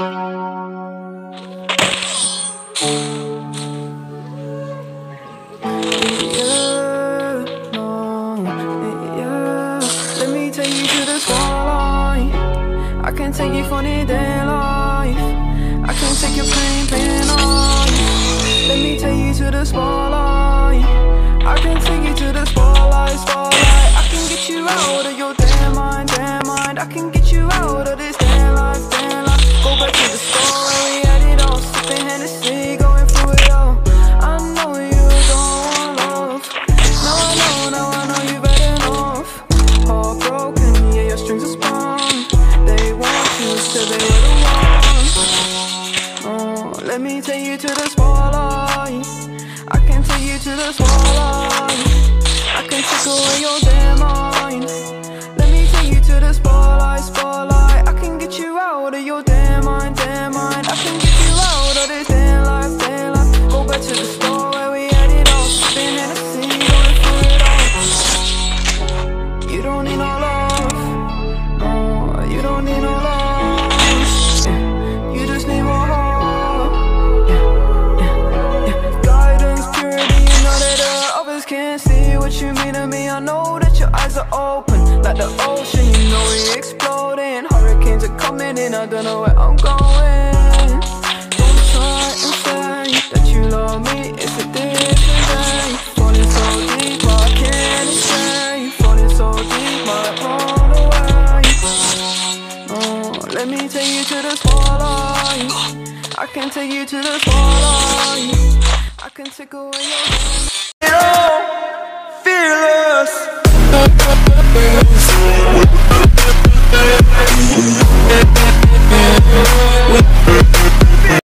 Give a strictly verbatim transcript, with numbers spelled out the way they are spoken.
I can take you for the day life. I can take your pain, pain on. Let me take you to the spotlight. I can take you to the spotlight, spotlight. I can get you out of your damn mind, damn mind. I can get you out of this damn life, damn life. Go back to the store where we had it all, sipping Hennessy, going through it all. I know you don't want love. Now I know, now I know you've had enough. Heartbroken, yeah, your strings are spun. They want you, said they were the ones. Oh, let me take you to the spotlight. I can take you to the spotlight. I can take away your damn mind. Let me take you to the spotlight, spotlight. I can get you out of your damn mind, damn mind. I can get you out of this damn life, damn life. Go back to the store where we had it all, sipping Hennessy, going through it all. You don't need no love. Oh, you don't need no love. Yeah. You just need more heart. Yeah, yeah, yeah. Guidance, purity, you know that the others can't see what you mean to me. I know that your eyes are open like the ocean, you know we exploding. Hurricanes are coming in, I don't know where I'm going. Don't try and say that you love me, it's a different day. Falling so deep, I can't escape. Falling so deep, might run away. Oh, let me take you to the spotlight. I can take you to the spotlight. I can take away your fearless.